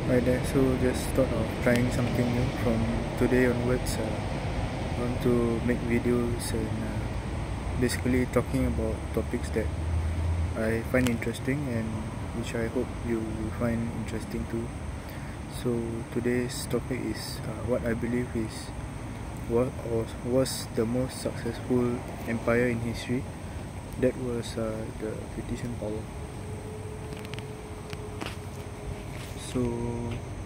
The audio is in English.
Right there, so just thought of trying something new from today onwards. I want to make videos and basically talking about topics that I find interesting and which I hope you find interesting too. So today's topic is what I believe is what was the most successful empire in history. That was the British Empire. So